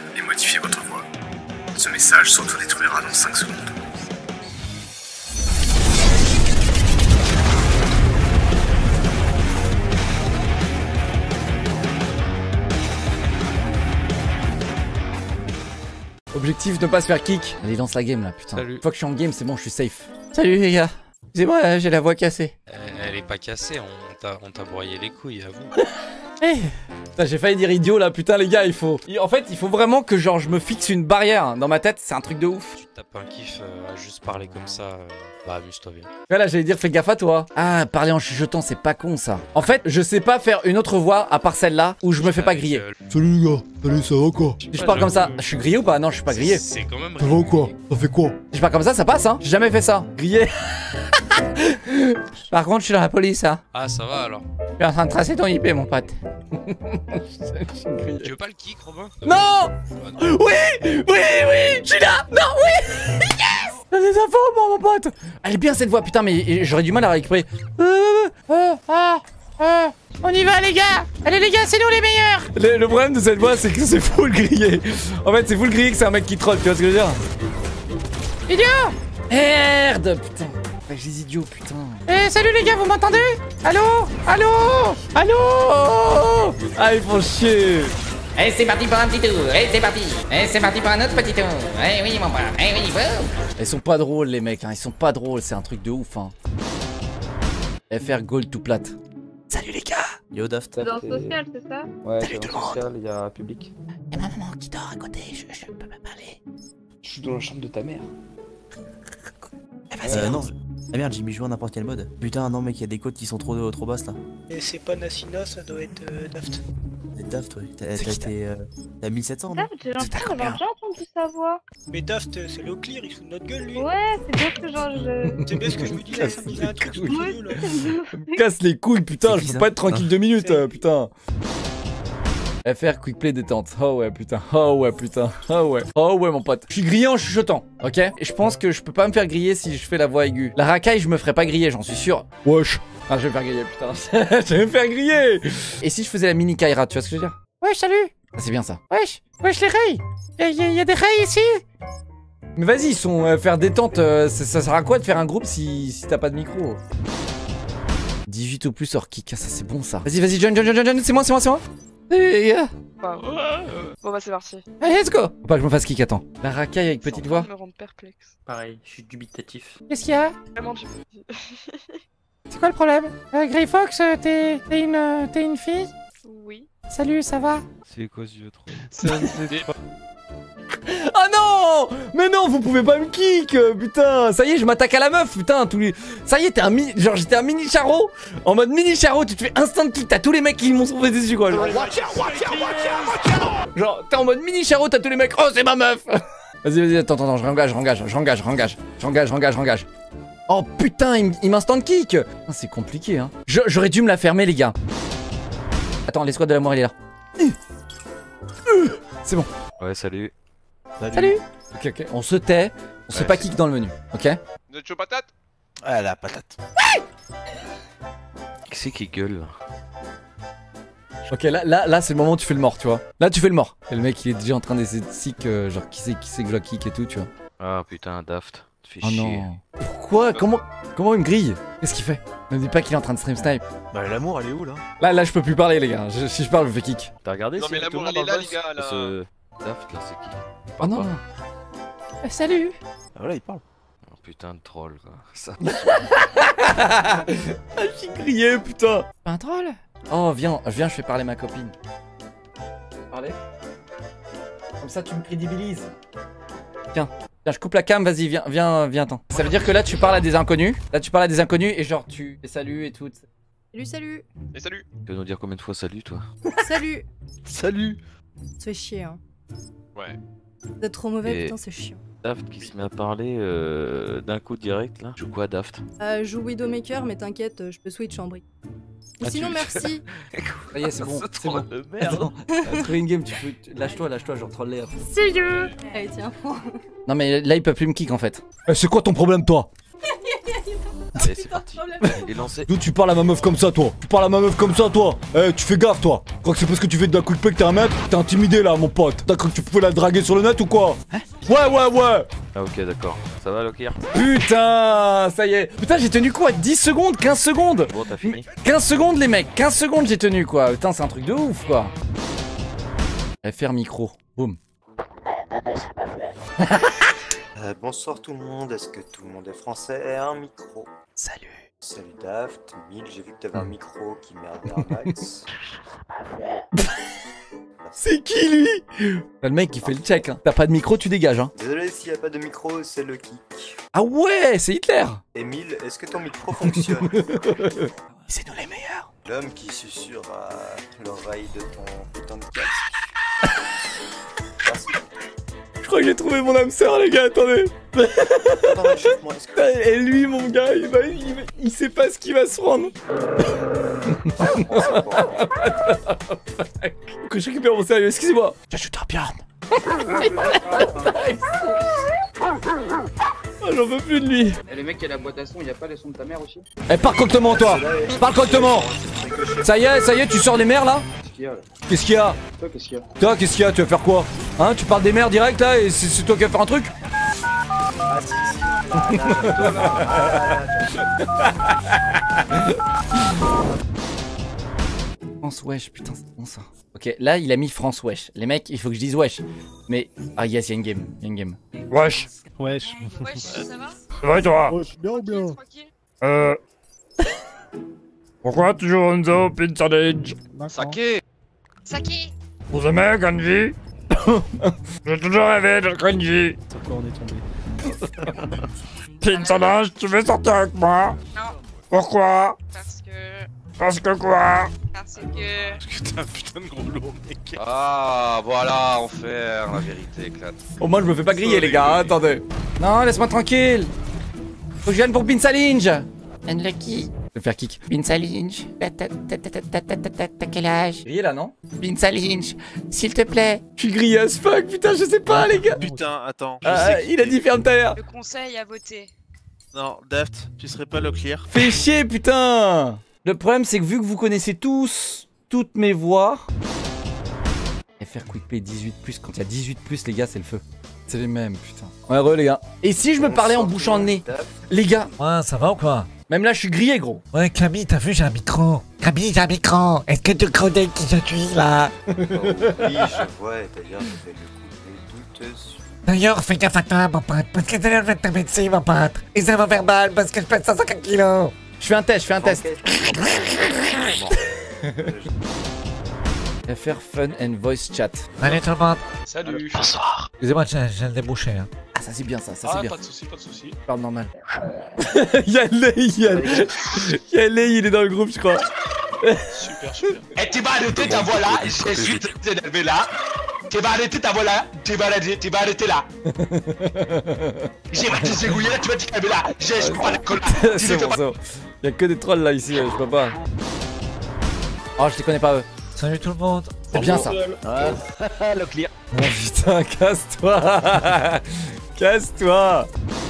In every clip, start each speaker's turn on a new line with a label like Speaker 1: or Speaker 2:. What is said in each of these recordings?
Speaker 1: et modifiez votre voix. Ce message s'autodétruira dans 5 secondes.
Speaker 2: Objectif, ne pas se faire kick. Allez, lance la game là, putain.
Speaker 3: Salut.
Speaker 2: Une fois que je suis en game, c'est bon, je suis safe. Salut les gars. Excusez-moi, j'ai la voix cassée.
Speaker 3: Elle est pas cassée, on t'a broyé les couilles, à vous.
Speaker 2: Putain, j'ai failli dire idiot là, putain les gars, il faut... En fait, il faut vraiment que genre je me fixe une barrière dans ma tête, c'est un truc de ouf.
Speaker 3: Tu tapes un kiff à juste parler comme ça, bah amuse-toi bien.
Speaker 2: Là, j'allais dire fais gaffe à toi. Ah, parler en chuchotant, c'est pas con ça. En fait, je sais pas faire une autre voix à part celle-là où je me fais pas griller.
Speaker 4: Salut les gars, salut, ça va quoi?
Speaker 2: Si je parle comme ça, je suis grillé ou pas? Non, je suis pas grillé.
Speaker 3: C'est quand même...
Speaker 4: Ça va ou quoi? Ça fait quoi?
Speaker 2: Si je parle comme ça passe hein. J'ai jamais fait ça. Grillé. Par contre, je suis dans la police hein.
Speaker 3: Ah, ça va alors.
Speaker 2: Je suis en train de tracer ton IP mon pote.
Speaker 3: Tu veux pas le kick, Robin?
Speaker 2: Non.
Speaker 3: Ah, non.
Speaker 2: Oui, je suis là. Non, oui. Yes. J'ai des infos, mon pote. Elle est bien cette voix, putain, mais j'aurais du mal à la récupérer. On y va, les gars. Allez, les gars, c'est nous les meilleurs. Le problème de cette voix, c'est que c'est full grillé. En fait, c'est full grillé que c'est un mec qui troll, tu vois ce que je veux dire? Idiot. Merde, putain. J'ai des idiots, putain. Eh, salut les gars, vous m'entendez? Allô? Ah, ils font chier.
Speaker 5: Eh, c'est parti pour un petit tour. Eh, c'est parti. Eh, c'est parti pour un autre petit tour. Eh oui, mon brave. Eh oui, wow.
Speaker 2: Ils sont pas drôles, les mecs, hein. Ils sont pas drôles, c'est un truc de ouf, hein. FR Gold tout plate. Salut les gars.
Speaker 6: Yo Daft.
Speaker 7: C'est dans le social, c'est ça?
Speaker 6: Ouais,
Speaker 2: Salut
Speaker 6: c'est
Speaker 2: tout le
Speaker 6: dans le social, il y a public.
Speaker 2: Y'a ma maman qui dort à côté, je peux pas parler.
Speaker 6: Je suis dans la chambre de ta mère.
Speaker 2: Vas-y,
Speaker 6: Non. Ah merde, j'ai mis jouer à n'importe quel mode. Putain, non mec, il y a des codes qui sont trop basses là.
Speaker 8: Et c'est pas Nassina, ça doit être Daft.
Speaker 6: C'est Daft, ouais.
Speaker 2: C'est qui,
Speaker 6: T'as 1700, non?
Speaker 7: Daft, j'ai l'impression d'avoir déjà entendu sa voix.
Speaker 8: Mais Daft, c'est le clear, il se fout de notre gueule lui.
Speaker 7: Ouais, c'est bien ce que genre je...
Speaker 8: C'est bien ce que je me disais, ça me disait un truc sur le milieu là.
Speaker 2: Casse les couilles, putain,
Speaker 6: C'est
Speaker 2: je
Speaker 6: qui,
Speaker 2: peux
Speaker 6: ça?
Speaker 2: pas être tranquille 2 minutes,
Speaker 8: C'est-
Speaker 2: putain. FR Quick Play détente. Oh ouais, putain. Oh ouais, putain. Oh ouais. Oh ouais, mon pote. Je suis grillé en chuchotant, ok? Et je pense que je peux pas me faire griller si je fais la voix aiguë. La racaille, je me ferais pas griller, j'en suis sûr. Wesh. Ah, je vais me faire griller, putain. Je vais me faire griller. Et si je faisais la mini Kaira, tu vois ce que je veux dire? Wesh, salut. Ah, c'est bien ça. Wesh les rails. Y a des rails ici? Mais vas-y, ils sont faire détente. Ça sert à quoi de faire un groupe si t'as pas de micro? 18 ou plus hors kick. Ah, ça c'est bon ça. Vas-y, join. C'est moi. Les gars.
Speaker 9: Bon bah c'est parti.
Speaker 2: Allez, let's go. Faut pas que je me fasse kick, attends. La racaille avec petite voix.
Speaker 9: Me rendre perplexe.
Speaker 6: Pareil, je suis dubitatif.
Speaker 2: Qu'est-ce qu'il y a?
Speaker 9: Vraiment du...
Speaker 2: C'est quoi le problème? Grey Fox, t'es une fille?
Speaker 9: Oui.
Speaker 2: Salut, ça va?
Speaker 3: C'est quoi ce vieux trop?
Speaker 2: Oh non! Mais non, vous pouvez pas me kick, putain! Ça y est, je m'attaque à la meuf, putain! Ça y est, genre j'étais un mini charo! En mode mini charo, tu te fais instant kick, t'as tous les mecs qui m'ont sauvé dessus, quoi! Genre, t'es en mode mini charo, t'as tous les mecs, oh, c'est ma meuf! Vas-y, attends, je rengage. Oh putain, il m'instant kick! Ah, c'est compliqué, hein. J'aurais dû me la fermer, les gars. Attends, l'escouade de la mort, il est là. C'est bon.
Speaker 3: Ouais, salut.
Speaker 2: Salut. Ok, on se tait, on se fait pas kick dans le menu, ok?
Speaker 10: Vous êtes chaud patate?
Speaker 6: Ah la patate.
Speaker 3: Qui c'est qui gueule là?
Speaker 2: Ok, là c'est le moment où tu fais le mort, tu vois. Là tu fais le mort. Et le mec il est déjà en train d'essayer de sick, genre qui c'est que je dois kick et tout, tu vois.
Speaker 3: Ah putain, Daft. Tu fais
Speaker 2: Oh
Speaker 3: chier.
Speaker 2: non. Pourquoi? Comment il me grille? Qu'est-ce qu'il fait? Ne me dis pas qu'il est en train de stream snipe.
Speaker 6: Bah l'amour, elle est où là?
Speaker 2: Là je peux plus parler, les gars. Si je parle, je me fais kick.
Speaker 3: T'as regardé?
Speaker 10: Non mais l'amour elle est là les gars là.
Speaker 3: Daft là, c'est qui?
Speaker 2: Oh non. Salut.
Speaker 6: Ah voilà, il parle.
Speaker 3: Oh, putain de troll quoi. Ça.
Speaker 2: J'ai grillé, putain. Un troll? Oh, viens, je fais parler ma copine. Parler? Comme ça, tu me crédibilises. Tiens, je coupe la cam, vas-y, viens-t'en. Ça veut dire que là, tu parles à des inconnus. Et genre, tu les salues et tout.
Speaker 9: Salut.
Speaker 10: Et salut.
Speaker 3: Tu peux nous dire combien de fois salut toi?
Speaker 9: Salut.
Speaker 6: Salut.
Speaker 9: Ça fait chier hein.
Speaker 10: Ouais.
Speaker 9: D'être trop mauvais,
Speaker 3: Et-
Speaker 9: putain c'est chiant.
Speaker 3: Daft qui se met à parler d'un coup direct là. Joue quoi Daft?
Speaker 9: Je joue Widowmaker mais t'inquiète, je peux switch en brique. Ou
Speaker 3: Ah,
Speaker 9: sinon
Speaker 3: tu-
Speaker 9: merci.
Speaker 2: Ça y est, c'est bon, c'est bon.
Speaker 3: de merde.
Speaker 2: Attends, trouver une game, tu peux. Lâche-toi, genre troller après.
Speaker 9: Sérieux. Allez tiens.
Speaker 2: Non, mais là, il peut plus me kick en fait. C'est quoi ton problème, toi?
Speaker 3: Allez, c'est parti. Il est lancé.
Speaker 4: D'où tu parles à ma meuf comme ça, toi? Tu parles à ma meuf comme ça, toi? Eh, tu fais gaffe, toi. Tu crois que c'est parce que tu fais de la quick play que t'es un mec? T'es intimidé, là, mon pote. T'as cru que tu pouvais la draguer sur le net ou quoi?
Speaker 2: Hein?
Speaker 4: Ouais.
Speaker 3: Ah, ok, d'accord. Ça va, Locklear?
Speaker 2: Putain, ça y est. Putain, j'ai tenu quoi? 10 secondes? 15 secondes?
Speaker 3: Bon, t'as fini?
Speaker 2: 15 secondes, les mecs. 15 secondes, j'ai tenu, quoi. Putain, c'est un truc de ouf, quoi. FR micro. Boum.
Speaker 11: Bonsoir tout le monde, est-ce que tout le monde est français et a un micro?
Speaker 2: Salut.
Speaker 11: Salut Daft, Mille, j'ai vu que t'avais un micro qui merdait un max.
Speaker 2: C'est qui, lui? Le mec qui fait le check, hein. T'as pas de micro, tu dégages, hein.
Speaker 11: Désolé s'il n'y a pas de micro, c'est le kick.
Speaker 2: Ah ouais, c'est Hitler.
Speaker 11: Et Mille, est-ce que ton micro fonctionne?
Speaker 2: C'est nous les meilleurs.
Speaker 11: L'homme qui susurre à l'oreille de ton putain de casque. Merci.
Speaker 2: Je crois que j'ai trouvé mon âme sœur, les gars, attendez.
Speaker 11: Attends, échauffe-moi, est-ce que...
Speaker 2: Et lui, mon gars, il sait pas ce qu'il va se prendre. Que je récupère mon sérieux, excusez-moi. J'ajoute un Bjorn. Oh, j'en veux plus de lui.
Speaker 12: Et le mec qui a la boîte à son, il y a pas les sons de ta mère aussi?
Speaker 2: Eh, parle correctement, toi. Parle correctement. Ça y est, tu sors les mères, là?
Speaker 12: Qu'est-ce qu'il y a?
Speaker 2: Qu'est-ce qu'il y a?
Speaker 12: Toi, qu'est-ce qu'il y a?
Speaker 2: Toi, qu'est-ce qu'il y a? Tu vas faire quoi? Hein? Tu parles des mères direct, là, et c'est toi qui vas faire un truc?
Speaker 11: Ah si.
Speaker 2: France wesh, putain, c'est bon ça. Ok, là il a mis France wesh. Les mecs, il faut que je dise wesh. Mais ah yes, il y a une game,
Speaker 4: Wesh.
Speaker 13: Wesh, ça va?
Speaker 4: Ça va et toi?
Speaker 13: Wesh, bien ou bien?
Speaker 4: Pourquoi toujours Enzo Pin Challenge?
Speaker 10: Saké.
Speaker 13: Saki!
Speaker 4: Vous aimez Kanji? J'ai toujours rêvé de Kanji.
Speaker 13: Sur quoi on est tombé?
Speaker 4: Pin Challenge, tu veux sortir avec moi?
Speaker 13: Non.
Speaker 4: Pourquoi?
Speaker 13: Parce que...
Speaker 4: Parce que quoi?
Speaker 13: Parce que...
Speaker 10: Parce que t'es un putain de gros lourd, mec. Ah, voilà, enfer, la vérité éclate.
Speaker 2: Au moins je me fais pas griller les gars, hein, attendez. Non, laisse-moi tranquille. Faut que je vienne pour Pin Challenge.
Speaker 5: Unlucky.
Speaker 2: Je vais faire kick.
Speaker 5: Pin Challenge. T'as quel âge?
Speaker 2: Grillé là, non?
Speaker 5: Pin Challenge. S'il te plaît.
Speaker 2: Je suis grillé as fuck, putain, je sais pas les gars.
Speaker 10: Putain, attends.
Speaker 2: Il a dit ferme ta mère.
Speaker 13: Le conseil à voter.
Speaker 10: Non, Daft, tu serais pas Locklear?
Speaker 2: Fais chier, putain. Le problème, c'est que vu que vous connaissez tous toutes mes voix. FR Quick Play 18+, quand il y a 18+, les gars, c'est le feu. C'est les mêmes, putain. Ouais, re, les gars. Et si je me parlais en bouchant le nez? Les gars.
Speaker 14: Ouais, ça va ou quoi?
Speaker 2: Même là, je suis grillé, gros.
Speaker 14: Ouais, Camille, t'as vu, j'ai un micro. Camille, j'ai un micro. Est-ce que tu connais qui je suis, là?
Speaker 11: Oui, je vois, et d'ailleurs, je vais le couper dessus.
Speaker 14: D'ailleurs, fais gaffe à toi, mon pote, parce que d'ailleurs, je vais te tomber dessus, mon pote. Et ça va faire mal, parce que je pèse 150 kilos.
Speaker 2: Je fais un test, FR Fun and Voice Chat.
Speaker 14: Salut tout le monde.
Speaker 10: Salut.
Speaker 14: Bonsoir. Excusez-moi, j'ai le débouché. Hein.
Speaker 2: Ah, ça c'est bien ça, c'est bien.
Speaker 10: Pas de soucis, pas de soucis.
Speaker 2: Je parle normal. Yalei, il est dans le groupe, je crois.
Speaker 10: Super, super.
Speaker 15: Et tu vas arrêter ta voix là, je suis très énervé là. Tu vas arrêter ta voix là, tu vas arrêter là. J'ai pas te ségouiller là, tu vas te calmer là. Je suis pas la colle.
Speaker 2: C'est bon, c'est bon. Y'a que des trolls là ici, je peux pas. Oh, je les connais pas eux.
Speaker 14: Salut tout le monde.
Speaker 2: C'est bien ça.
Speaker 3: Le clear.
Speaker 2: Oh putain, casse-toi. Casse-toi.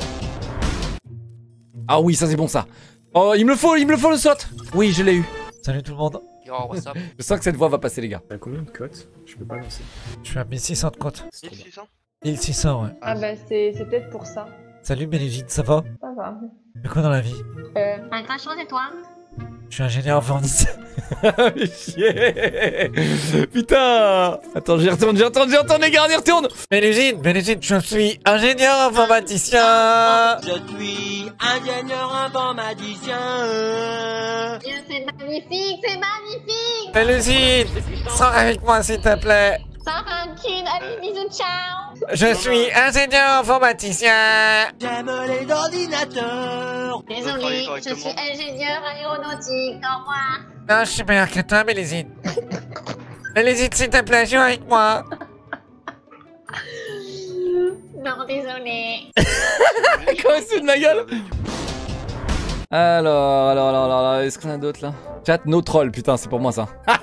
Speaker 2: Ah oui, ça c'est bon ça. Oh, il me le faut le saut. Oui, je l'ai eu.
Speaker 14: Salut tout le monde.
Speaker 2: Je sens que cette voix va passer les gars.
Speaker 16: T'as combien de cotes? Je peux pas lancer.
Speaker 14: Je suis à 1600 de cotes.
Speaker 10: 1600?
Speaker 14: 1600, ouais.
Speaker 7: Ah bah c'est peut-être pour ça.
Speaker 14: Salut Bélégine, ça va?
Speaker 7: Ça va.
Speaker 14: Tu fais quoi dans la vie?
Speaker 7: Pas grand chose et toi?
Speaker 14: Je suis ingénieur informatique.
Speaker 2: Mais chier. Putain. Attends, j'y retourne les gars, j'y retourne.
Speaker 14: Bélégine, je suis ingénieur informaticien.
Speaker 15: Je suis ingénieur informaticien.
Speaker 7: C'est magnifique, c'est magnifique.
Speaker 14: Bélégine, sors avec moi s'il te plaît.
Speaker 7: Sans rancune, allez bisous, ciao.
Speaker 14: Je suis ingénieur informaticien.
Speaker 15: J'aime les ordinateurs.
Speaker 7: Désolé, je suis ingénieur aéronautique, au revoir.
Speaker 14: Non, je suis meilleur que toi, Bélégine. Bélégine, s'il te plaît, joue avec moi.
Speaker 7: Non, désolé.
Speaker 2: Comment c'est de ma gueule? Alors, est-ce qu'on a d'autres là? Chat, no troll, putain, c'est pour moi ça.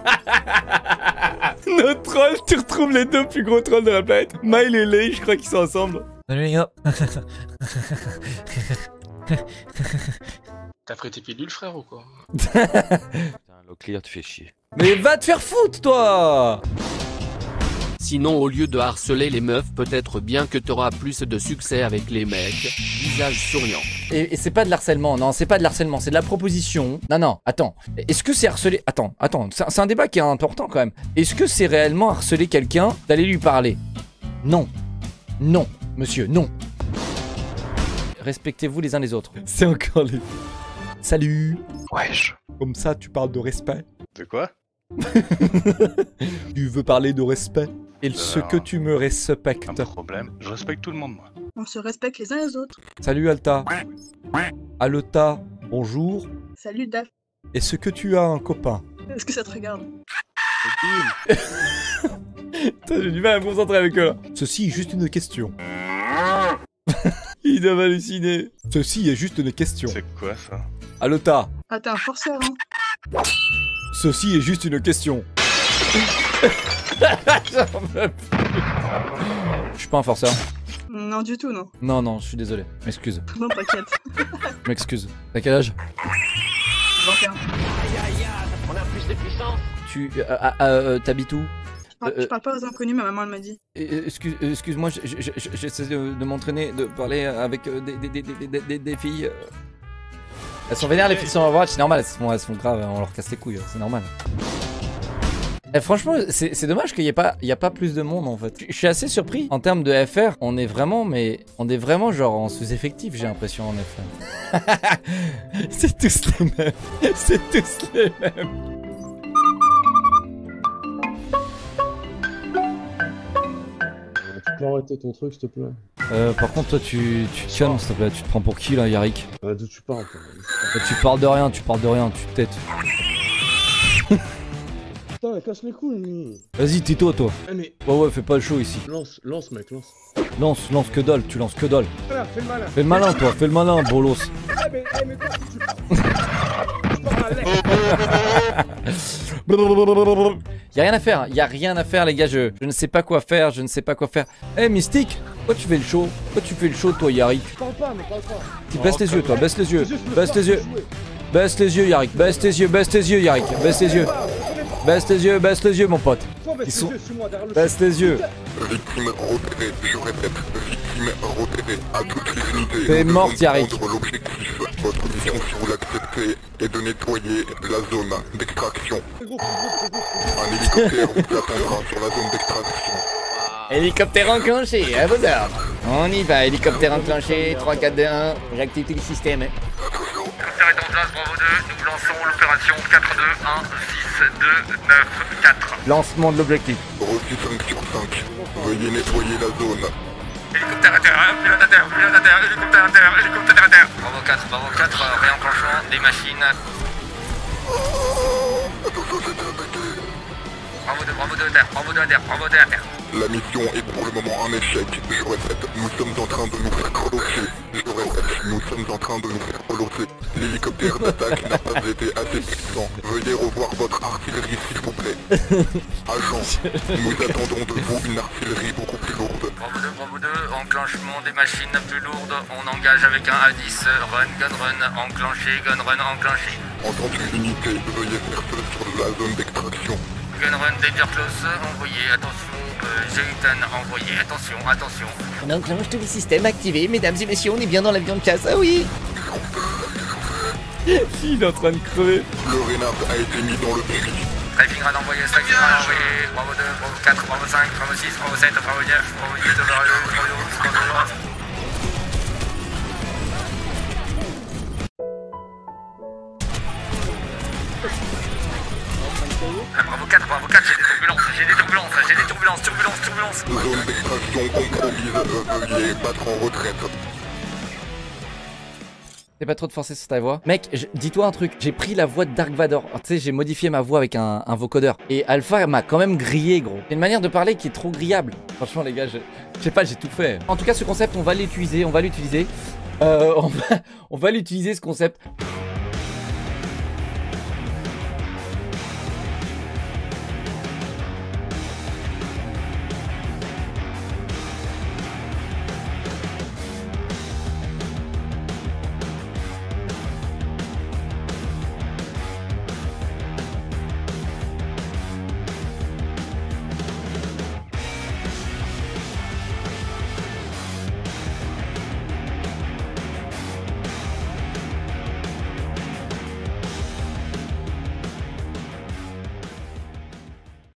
Speaker 2: No troll, tu retrouves les deux plus gros trolls de la planète. Mile et Lei, je crois qu'ils sont ensemble.
Speaker 14: Salut les gars.
Speaker 17: T'as pris tes pilules, frère, ou quoi?
Speaker 3: Putain, Leclerc, tu fais chier.
Speaker 2: Mais va te faire foutre, toi!
Speaker 18: Sinon, au lieu de harceler les meufs, peut-être bien que t'auras plus de succès avec les mecs. Visage souriant.
Speaker 2: Et c'est pas de l'harcèlement, non, c'est pas de l'harcèlement, c'est de la proposition. Non, non, attends. Est-ce que c'est harceler... Attends, c'est un débat qui est important quand même. Est-ce que c'est réellement harceler quelqu'un d'aller lui parler? Non. Non, monsieur, non. Respectez-vous les uns les autres. C'est encore les... Salut.
Speaker 1: Wesh.
Speaker 4: Comme ça, tu parles de respect.
Speaker 1: De quoi?
Speaker 4: Tu veux parler de respect? Et ce que tu me respectes.
Speaker 1: Pas de problème. Je respecte tout le monde, moi.
Speaker 9: On se respecte les uns les autres.
Speaker 4: Salut Alta. Alota, bonjour.
Speaker 9: Salut Daph.
Speaker 4: Est-ce que tu as un copain?
Speaker 9: Est-ce que ça te regarde?
Speaker 2: Putain, j'ai du mal à me concentrer avec eux là.
Speaker 4: Ceci est juste une question.
Speaker 2: Ils doivent halluciner.
Speaker 4: Ceci est juste une question.
Speaker 1: C'est quoi ça?
Speaker 4: Alota.
Speaker 9: Ah, t'es un forceur, hein?
Speaker 4: Ceci est juste une question.
Speaker 2: Je suis pas un forceur.
Speaker 9: Non, du tout, non.
Speaker 2: Non, non, je suis désolé. M'excuse.
Speaker 9: Non, t'inquiète.
Speaker 2: Je m'excuse. T'as quel âge?
Speaker 9: 21.
Speaker 14: On a plus de puissance.
Speaker 2: Tu... t'habites où?
Speaker 9: Je parle pas aux inconnus, ma maman elle m'a dit.
Speaker 2: Excuse-moi, j'essaie de m'entraîner, de parler avec des filles. Elles sont vénères, les filles sont Overwatch, c'est normal, elles se font grave, on leur casse les couilles, c'est normal. Et franchement, c'est dommage qu'il n'y ait pas plus de monde en fait. Je suis assez surpris. En termes de FR, on est vraiment genre en sous-effectif, j'ai l'impression en FR. C'est tous les mêmes. C'est tous les mêmes.
Speaker 19: Tu peux arrêter ton truc, s'il te plaît?
Speaker 2: Par contre, toi, tu te calmes, s'il te plaît. Tu te prends pour qui, là, Yarick?
Speaker 19: D'où tu parles, toi?
Speaker 2: Tu parles de rien, tu te têtes.
Speaker 19: Putain, casse les couilles, lui.
Speaker 2: Vas-y, tais-toi, toi.
Speaker 19: Mais...
Speaker 2: Ouais, fais pas le show, ici.
Speaker 19: Lance, mec, lance.
Speaker 2: Lance que dalle, tu lances que dalle.
Speaker 19: Voilà, fais le malin.
Speaker 2: Fais le malin, toi, fais le malin, bolos.
Speaker 19: Mais toi,
Speaker 2: Y'a rien à faire, les gars, je ne sais pas quoi faire, Eh, Mystique, pourquoi tu fais le show, toi, Yarick?
Speaker 19: Parle pas, mais parle pas.
Speaker 2: Tu baisses les yeux, toi, baisse les yeux, Yarick, baisse tes yeux, Yarick, baisse les yeux, mon pote. Ils sont... Baisse les yeux.
Speaker 20: Victime repérée, je répète, victime repérée à toutes les unités.
Speaker 2: T'es morte, Yarick.
Speaker 20: L'objectif, votre mission, si vous l'acceptez, est de nettoyer la zone d'extraction. Un hélicoptère vous attendra sur la zone d'extraction.
Speaker 5: Hélicoptère enclenché, à vos ordres. On y va, hélicoptère enclenché, 3, 4, 2, 1, j'active tout le système.
Speaker 1: Hélicoptère est en place, Bravo 2, nous lançons l'opération 4, 2, 1, 6, 2, 9, 4.
Speaker 2: Lancement de l'objectif.
Speaker 20: Reçu 5 sur 5, veuillez nettoyer la zone.
Speaker 1: Hélicoptère à terre, pilote à terre, hélicoptère à terre. Bravo 4, réenclenchement des machines. Bravo 2 à terre.
Speaker 20: La mission est pour le moment un échec. Je répète, nous sommes en train de nous faire relosser. L'hélicoptère d'attaque n'a pas été assez puissant. Veuillez revoir votre artillerie, s'il vous plaît. Agent, nous attendons de vous une artillerie beaucoup plus lourde.
Speaker 1: Bravo 2, enclenchement des machines plus lourdes. On engage avec un A10. Gun run, enclenché, gun run, enclenché.
Speaker 20: Entendu, unité, veuillez faire feu sur la zone d'extraction.
Speaker 1: Gun run, danger close, envoyé, attention. Jayton, envoyé, attention.
Speaker 5: On enclenche tous les systèmes activés, mesdames et messieurs, on est bien dans l'avion de chasse, ah oui.
Speaker 2: Il est en train de crever.
Speaker 20: Le Renard a été mis dans le puits.
Speaker 1: Strafing run envoyé, Bravo 2, Bravo 4, Bravo 5, Bravo 6, Bravo 7, Bravo 9, Bravo 8, Bravo 12, Bravo 4, j'ai des turbulences.
Speaker 20: Zone d'extraction compromise, veuillez battre en retraite.
Speaker 2: T'es pas trop de forcer sur ta voix. Mec, dis-toi un truc, j'ai pris la voix de Dark Vador. Tu sais, j'ai modifié ma voix avec un vocodeur. Et Alpha m'a quand même grillé, gros. C'est une manière de parler qui est trop grillable. Franchement, les gars, je sais pas, j'ai tout fait. En tout cas, ce concept, on va l'utiliser. On va l'utiliser ce concept.